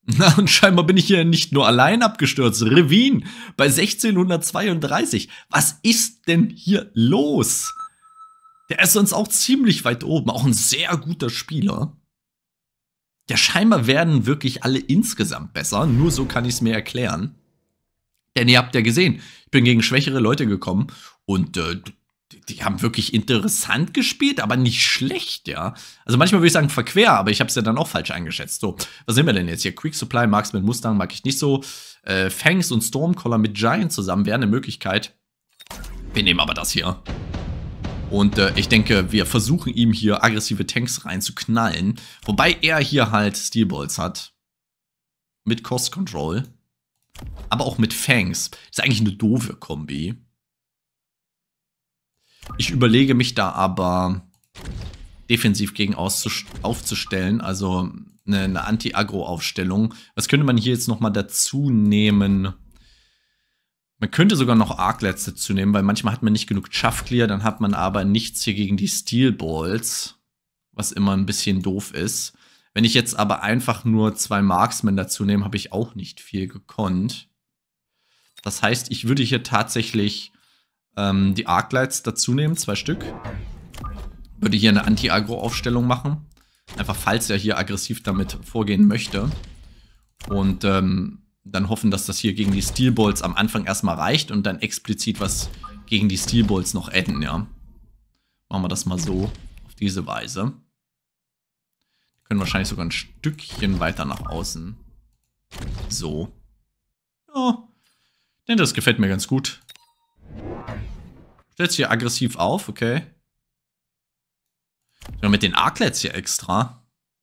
Na, und scheinbar bin ich hier nicht nur allein abgestürzt. Revin bei 1632. Was ist denn hier los? Der ist sonst auch ziemlich weit oben. Auch ein sehr guter Spieler. Ja, scheinbar werden wirklich alle insgesamt besser. Nur so kann ich es mir erklären. Denn ihr habt ja gesehen, ich bin gegen schwächere Leute gekommen. Und die haben wirklich interessant gespielt, aber nicht schlecht, ja. Also manchmal würde ich sagen verquer, aber ich habe es ja dann auch falsch eingeschätzt. So, was sehen wir denn jetzt hier? Quick Supply, Marksman, Mustang mag ich nicht so. Fangs und Stormcaller mit Giant zusammen wäre eine Möglichkeit. Wir nehmen aber das hier. Und ich denke, wir versuchen ihm hier aggressive Tanks reinzuknallen. Wobei er hier halt Steelballs hat. Mit Cost Control. Aber auch mit Fangs. Ist eigentlich eine doofe Kombi. Ich überlege mich da aber defensiv gegen aufzustellen, also eine Anti-Aggro-Aufstellung. Was könnte man hier jetzt nochmal dazu nehmen? Man könnte sogar noch Arclights dazu nehmen, weil manchmal hat man nicht genug Chaff Clear, dann hat man aber nichts hier gegen die Steel Balls, was immer ein bisschen doof ist. Wenn ich jetzt aber einfach nur 2 Marksmen dazu nehme, habe ich auch nicht viel gekonnt. Das heißt, ich würde hier tatsächlich die Arclights dazu nehmen, 2 Stück. Würde hier eine Anti-Aggro-Aufstellung machen. Einfach falls er hier aggressiv damit vorgehen möchte. Und dann hoffen, dass das hier gegen die Steel Balls am Anfang erstmal reicht und dann explizit was gegen die Steel Balls noch adden, ja. Machen wir das mal so, auf diese Weise. Können wahrscheinlich sogar ein Stückchen weiter nach außen. So. Ja. Denn das gefällt mir ganz gut. Stellt sich hier aggressiv auf, okay. Ja, mit den Arclights hier extra.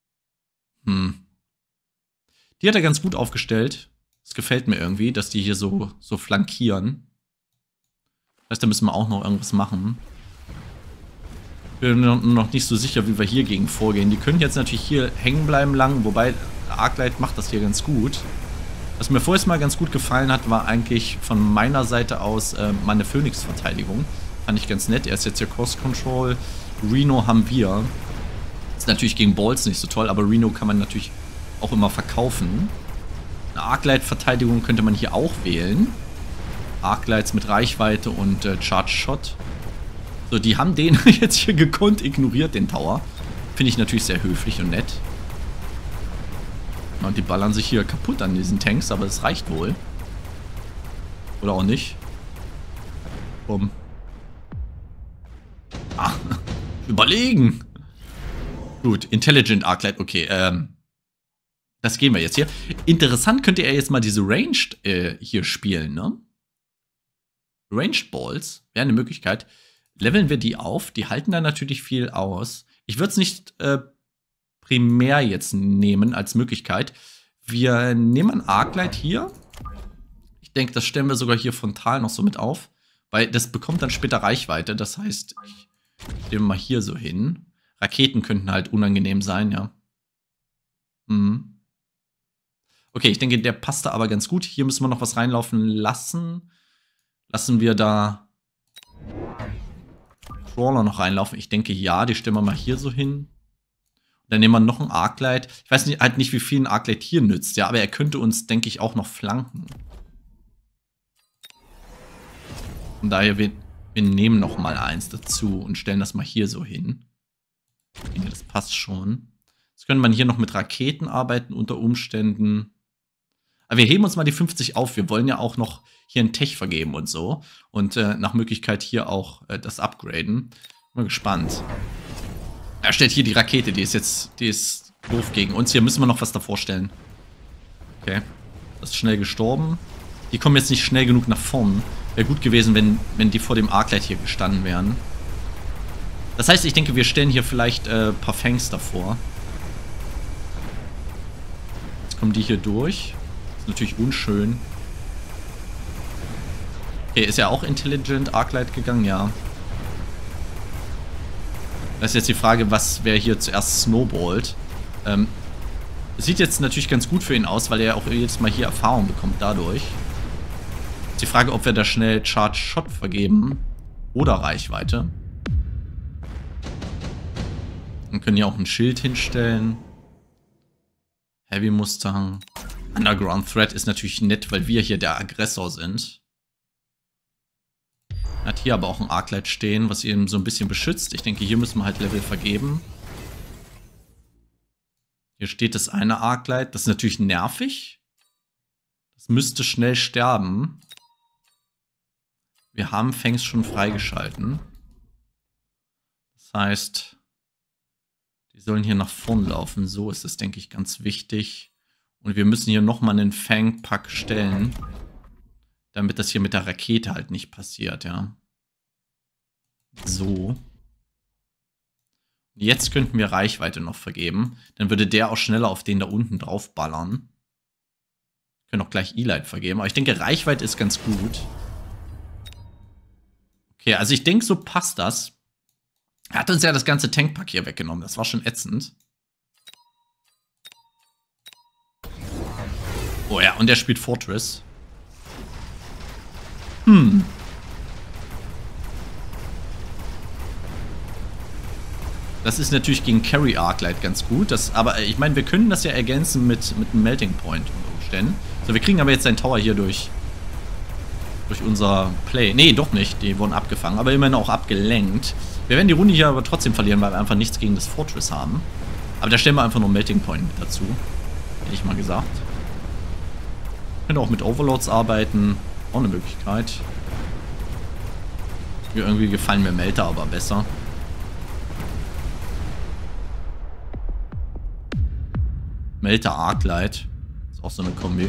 Die hat er ganz gut aufgestellt. Das gefällt mir irgendwie, dass die hier so flankieren. Das heißt, da müssen wir auch noch irgendwas machen. Ich bin noch nicht so sicher, wie wir hier gegen vorgehen. Die können jetzt natürlich hier hängen bleiben lang, wobei Arclight macht das hier ganz gut. Was mir vorher mal ganz gut gefallen hat, war eigentlich von meiner Seite aus meine Phoenix-Verteidigung. Fand ich ganz nett. Er ist jetzt hier Cost Control. Reno haben wir. Ist natürlich gegen Balls nicht so toll, aber Reno kann man natürlich auch immer verkaufen. Eine Arclight-Verteidigung könnte man hier auch wählen. Arclights mit Reichweite und Charge Shot. So, die haben den jetzt hier gekonnt ignoriert, den Tower. Finde ich natürlich sehr höflich und nett. Und die ballern sich hier kaputt an diesen Tanks, aber es reicht wohl. Oder auch nicht. Bumm. Ah, überlegen. Gut, Intelligent Arclight, okay, das gehen wir jetzt hier. Interessant könnte er jetzt mal diese Ranged hier spielen, ne? Ranged Balls wäre eine Möglichkeit. Leveln wir die auf, die halten da natürlich viel aus. Ich würde es nicht primär jetzt nehmen als Möglichkeit. Wir nehmen ein Arclight hier. Ich denke, das stellen wir sogar hier frontal noch so mit auf, weil das bekommt dann später Reichweite. Das heißt, ich stelle mal hier so hin. Raketen könnten halt unangenehm sein, ja. Okay, ich denke, der passt da aber ganz gut. Hier müssen wir noch was reinlaufen lassen. Lassen wir da Crawler noch reinlaufen? Ich denke, ja. Die stellen wir mal hier so hin. Dann nehmen wir noch ein Arclight. Ich weiß halt nicht, wie viel ein Arclight hier nützt, ja, aber er könnte uns, denke ich, auch noch flanken. Von daher, wir nehmen noch mal eins dazu und stellen das mal hier so hin. Ich denke, das passt schon. Jetzt könnte man hier noch mit Raketen arbeiten unter Umständen. Aber wir heben uns mal die 50 auf. Wir wollen ja auch noch hier ein Tech vergeben und so. Und nach Möglichkeit hier auch das upgraden. Mal gespannt. Er stellt hier die Rakete, die ist doof gegen uns. Hier müssen wir noch was davor stellen. Okay. Das ist schnell gestorben. Die kommen jetzt nicht schnell genug nach vorn. Wäre gut gewesen, wenn die vor dem Arclight hier gestanden wären. Das heißt, ich denke, wir stellen hier vielleicht ein paar Fangs davor. Jetzt kommen die hier durch. Ist natürlich unschön. Okay, ist ja auch Intelligent Arclight gegangen, ja. Das ist jetzt die Frage, wer hier zuerst snowballt. Sieht jetzt natürlich ganz gut für ihn aus, weil er auch jetzt mal hier Erfahrung bekommt dadurch. Ist die Frage, ob wir da schnell Charge Shot vergeben oder Reichweite. Wir können hier auch ein Schild hinstellen. Heavy Mustang. Underground Threat ist natürlich nett, weil wir hier der Aggressor sind. Hat hier aber auch ein Arclight stehen, was ihn so ein bisschen beschützt. Ich denke, hier müssen wir halt Level vergeben. Hier steht das eine Arclight. Das ist natürlich nervig. Das müsste schnell sterben. Wir haben Fangs schon freigeschalten. Das heißt, die sollen hier nach vorn laufen. So ist es, denke ich, ganz wichtig. Und wir müssen hier nochmal einen Fang-Pack stellen, damit das hier mit der Rakete halt nicht passiert, ja. So. Jetzt könnten wir Reichweite noch vergeben. Dann würde der auch schneller auf den da unten drauf ballern. Wir können auch gleich E-Light vergeben. Aber ich denke, Reichweite ist ganz gut. Okay, also ich denke, so passt das. Er hat uns ja das ganze Tankpack hier weggenommen. Das war schon ätzend. Oh ja, und der spielt Fortress. Das ist natürlich gegen Carry Arclight ganz gut. Aber ich meine, wir können das ja ergänzen mit einem Melting Point unter Umständen. So, wir kriegen aber jetzt einen Tower hier durch unser Play. Nee, doch nicht. Die wurden abgefangen, aber immerhin auch abgelenkt. Wir werden die Runde hier aber trotzdem verlieren, weil wir einfach nichts gegen das Fortress haben. Aber da stellen wir einfach nur einen Melting Point mit dazu. Hätte ich mal gesagt. Wir können auch mit Overlords arbeiten. Auch eine Möglichkeit. Irgendwie gefallen mir Melter aber besser. Melter Arclight. Ist auch so eine Kombi.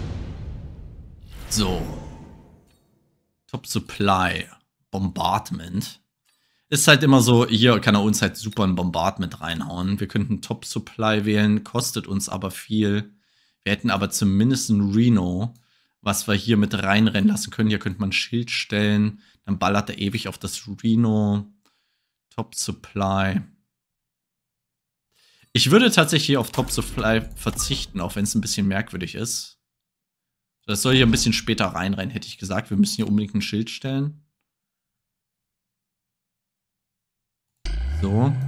So. Top Supply. Bombardment. Ist halt immer so, hier kann er uns halt super ein Bombardment reinhauen. Wir könnten Top Supply wählen, kostet uns aber viel. Wir hätten aber zumindest ein Reno, was wir hier mit reinrennen lassen können. Hier könnte man ein Schild stellen. Dann ballert er ewig auf das Reno. Top Supply. Ich würde tatsächlich hier auf Top Supply verzichten, auch wenn es ein bisschen merkwürdig ist. Das soll hier ein bisschen später reinrennen, hätte ich gesagt. Wir müssen hier unbedingt ein Schild stellen. So.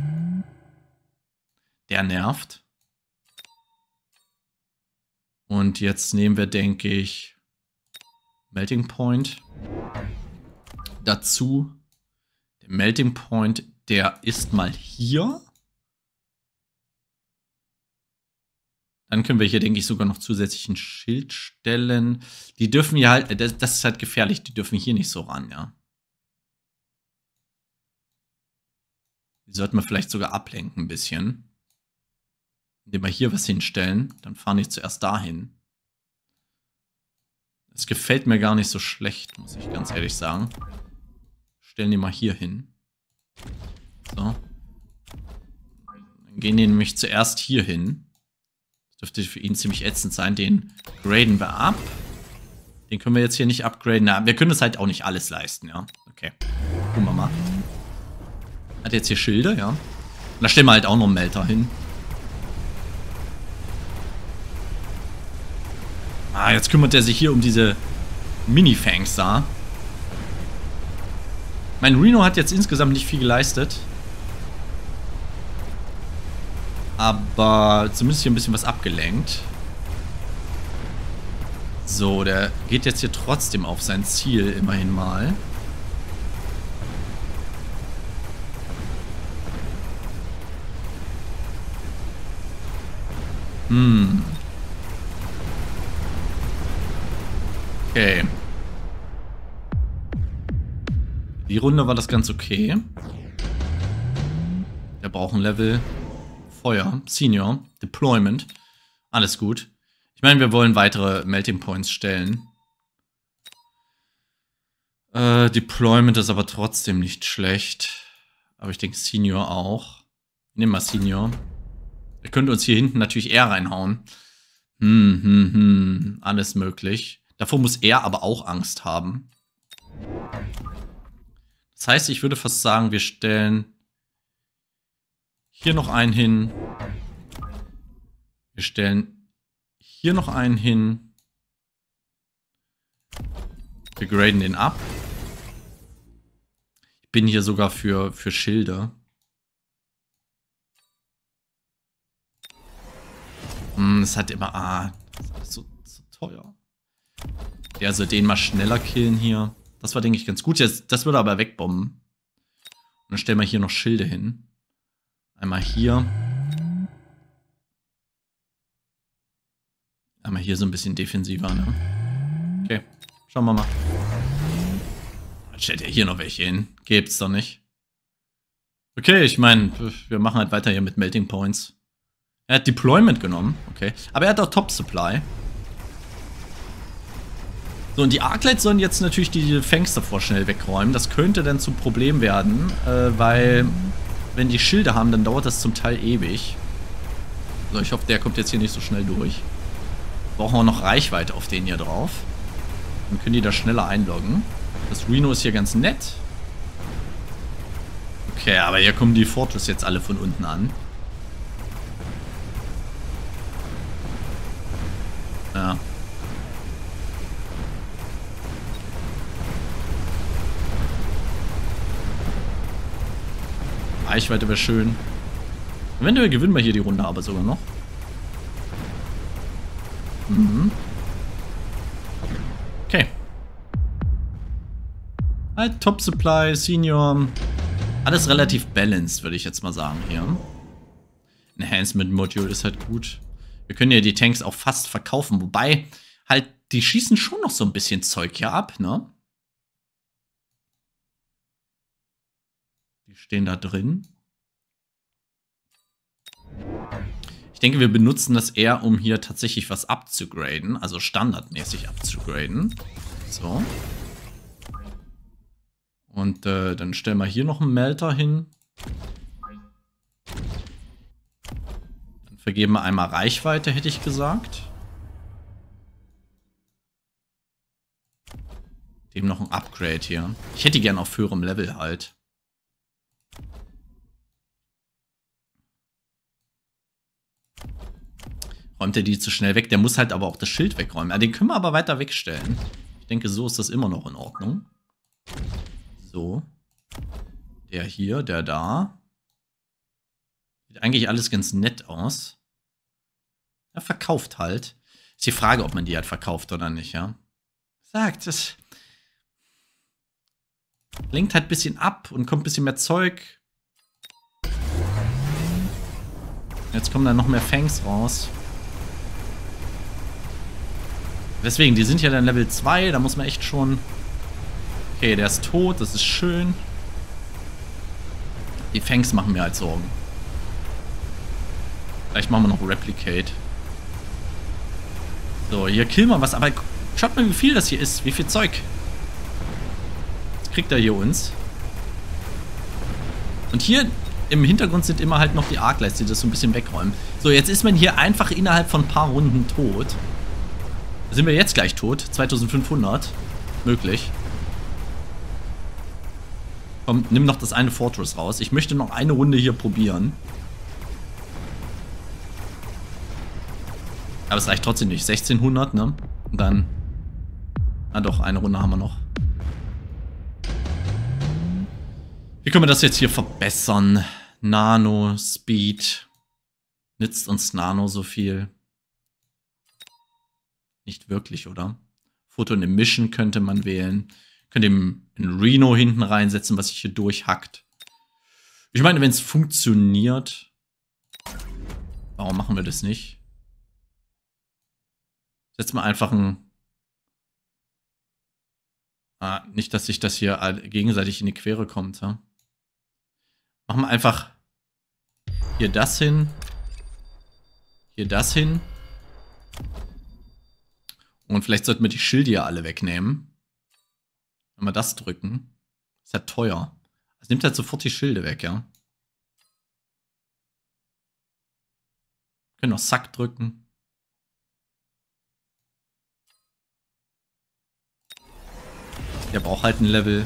Der nervt. Und jetzt nehmen wir, denke ich, Melting Point dazu. Der Melting Point, der ist mal hier. Dann können wir hier, denke ich, sogar noch zusätzlich ein Schild stellen. Die dürfen ja halt, das ist halt gefährlich, die dürfen hier nicht so ran, ja. Die sollten wir vielleicht sogar ablenken ein bisschen. Indem wir hier was hinstellen, dann fahren die zuerst dahin. Das gefällt mir gar nicht so schlecht, muss ich ganz ehrlich sagen. Stellen die mal hier hin. So. Dann gehen die nämlich zuerst hier hin. Das dürfte für ihn ziemlich ätzend sein. Den graden wir ab. Den können wir jetzt hier nicht upgraden. Na, wir können das halt auch nicht alles leisten, ja. Okay. Gucken wir mal. Hat jetzt hier Schilde, ja. Und da stellen wir halt auch noch einen Melter hin. Ah, jetzt kümmert er sich hier um diese Mini-Fangs da. Mein Reno hat jetzt insgesamt nicht viel geleistet. Aber zumindest hier ein bisschen was abgelenkt. So, der geht jetzt hier trotzdem auf sein Ziel, immerhin mal. Okay. Die Runde war das ganz okay. Der braucht ein Level. Feuer, Senior, Deployment. Alles gut. Ich meine, wir wollen weitere Melting Points stellen. Deployment ist aber trotzdem nicht schlecht. Aber ich denke Senior auch. Nehmen wir Senior. Ihr könnt uns hier hinten natürlich eher reinhauen. Alles möglich. Davor muss er aber auch Angst haben. Das heißt, ich würde fast sagen, wir stellen hier noch einen hin. Wir stellen hier noch einen hin. Wir graden den ab. Ich bin hier sogar für Schilde. Es hat immer... Das ist alles so teuer. Ja, also den mal schneller killen hier. Das war, denke ich, ganz gut. Jetzt, das würde aber wegbomben. Und dann stellen wir hier noch Schilde hin. Einmal hier. Einmal hier so ein bisschen defensiver, ne? Okay, schauen wir mal. Dann stellt er hier noch welche hin. Gibt's doch nicht. Okay, ich meine, wir machen halt weiter hier mit Melting Points. Er hat Deployment genommen, okay. Aber er hat auch Top Supply. So, und die Arclights sollen jetzt natürlich die Fangs davor schnell wegräumen. Das könnte dann zum Problem werden, weil wenn die Schilde haben, dann dauert das zum Teil ewig. So, ich hoffe, der kommt jetzt hier nicht so schnell durch. Brauchen wir noch Reichweite auf den hier drauf. Dann können die da schneller einloggen. Das Rhino ist hier ganz nett. Okay, aber hier kommen die Fortress jetzt alle von unten an. Ja. Reichweite wäre schön. Eventuell gewinnen wir hier die Runde aber sogar noch. Mhm. Okay. Halt, Top Supply, Senior. Alles relativ balanced, würde ich jetzt mal sagen hier. Enhancement Module ist halt gut. Wir können ja die Tanks auch fast verkaufen, wobei halt, die schießen schon noch so ein bisschen Zeug hier ab, ne? Die stehen da drin. Ich denke, wir benutzen das eher, um hier tatsächlich was abzugraden, also standardmäßig abzugraden. So. Und dann stellen wir hier noch einen Melter hin. Dann vergeben wir einmal Reichweite, hätte ich gesagt. Dem noch ein Upgrade hier. Ich hätte gern auf höherem Level halt. Räumt er die zu schnell weg? Der muss halt aber auch das Schild wegräumen. Den können wir aber weiter wegstellen. Ich denke, so ist das immer noch in Ordnung. So. Der hier, der da. Sieht eigentlich alles ganz nett aus. Er verkauft halt. Ist die Frage, ob man die halt verkauft oder nicht, ja. Sagt, das lenkt halt ein bisschen ab und kommt ein bisschen mehr Zeug. Jetzt kommen dann noch mehr Fangs raus. Deswegen, die sind ja dann Level 2, da muss man echt schon... Okay, der ist tot, das ist schön. Die Fangs machen mir halt Sorgen. Vielleicht machen wir noch Replicate. So, hier killen wir was, aber schaut mal, wie viel das hier ist, wie viel Zeug. Jetzt kriegt er hier uns. Und hier im Hintergrund sind immer halt noch die Arclights, die das so ein bisschen wegräumen. So, jetzt ist man hier einfach innerhalb von ein paar Runden tot. Sind wir jetzt gleich tot? 2500. Möglich. Komm, nimm noch das eine Fortress raus. Ich möchte noch eine Runde hier probieren. Aber es reicht trotzdem nicht. 1600, ne? Und dann... Ah doch, eine Runde haben wir noch. Wie können wir das jetzt hier verbessern? Nano, Speed. Nützt uns Nano so viel? Nicht wirklich, oder? Photon Emission könnte man wählen. Könnt ihr ein Rhino hinten reinsetzen, was sich hier durchhackt. Ich meine, wenn es funktioniert, warum machen wir das nicht? Setzen wir einfach ein... Ah, nicht, dass sich das hier gegenseitig in die Quere kommt, ja? Machen wir einfach hier das hin. Hier das hin. Und vielleicht sollten wir die Schilde ja alle wegnehmen. Wenn wir das drücken. Ist ja teuer. Das nimmt halt sofort die Schilde weg, ja. Wir können noch Sack drücken. Der braucht halt ein Level.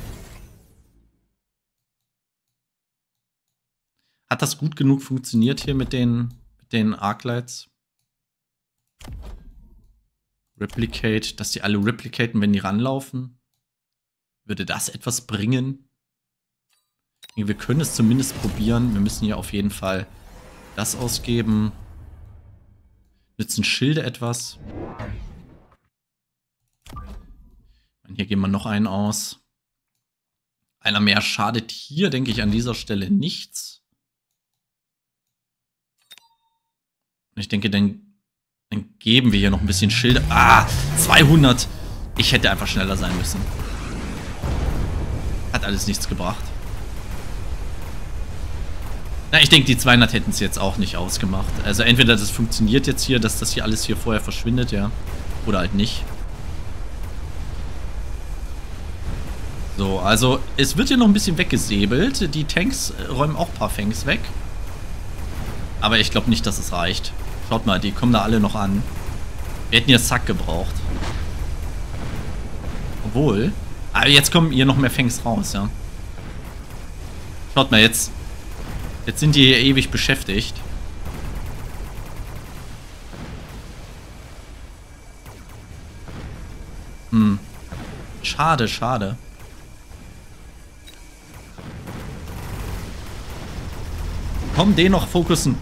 Hat das gut genug funktioniert hier mit den Arclights? Replicate, dass die alle replicaten, wenn die ranlaufen? Würde das etwas bringen? Wir können es zumindest probieren. Wir müssen hier auf jeden Fall das ausgeben. Nützen Schilde etwas? Hier gehen wir noch einen aus. Einer mehr schadet hier, denke ich, an dieser Stelle nichts. Ich denke, dann geben wir hier noch ein bisschen Schilde. Ah, 200. Ich hätte einfach schneller sein müssen. Hat alles nichts gebracht. Na, ich denke, die 200 hätten es jetzt auch nicht ausgemacht. Also entweder das funktioniert jetzt hier, dass das hier alles hier vorher verschwindet, ja. Oder halt nicht. So, also es wird hier noch ein bisschen weggesäbelt. Die Tanks räumen auch ein paar Fangs weg. Aber ich glaube nicht, dass es reicht. Schaut mal, die kommen da alle noch an. Wir hätten hier Zack gebraucht. Obwohl. Aber jetzt kommen hier noch mehr Fangs raus, ja. Schaut mal, jetzt sind die hier ewig beschäftigt. Schade, schade. Komm, den noch fokussen.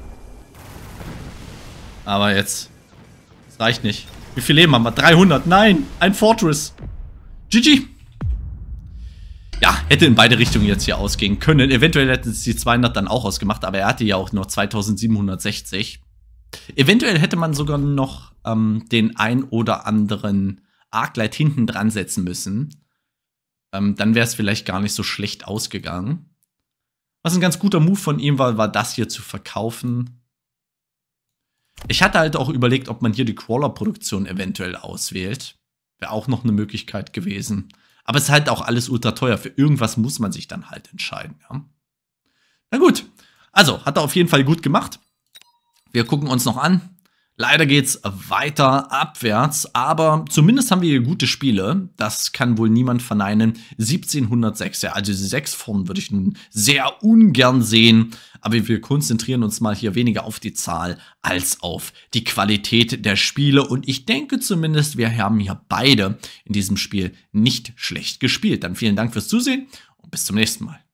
Aber jetzt. Das reicht nicht. Wie viel Leben haben wir? 300. Nein, ein Fortress. GG. Ja, hätte in beide Richtungen jetzt hier ausgehen können. Eventuell hätten es die 200 dann auch ausgemacht, aber er hatte ja auch nur 2760. Eventuell hätte man sogar noch den ein oder anderen Arclight hinten dran setzen müssen. Dann wäre es vielleicht gar nicht so schlecht ausgegangen. Was ein ganz guter Move von ihm war das hier zu verkaufen. Ich hatte halt auch überlegt, ob man hier die Crawler-Produktion eventuell auswählt. Wäre auch noch eine Möglichkeit gewesen. Aber es ist halt auch alles ultra teuer. Für irgendwas muss man sich dann halt entscheiden. Ja? Na gut. Also, hat er auf jeden Fall gut gemacht. Wir gucken uns noch an. Leider geht's weiter abwärts, aber zumindest haben wir hier gute Spiele. Das kann wohl niemand verneinen. 1706, ja, also diese 6 vorn würde ich nun sehr ungern sehen. Aber wir konzentrieren uns mal hier weniger auf die Zahl als auf die Qualität der Spiele. Und ich denke zumindest, wir haben hier beide in diesem Spiel nicht schlecht gespielt. Dann vielen Dank fürs Zusehen und bis zum nächsten Mal.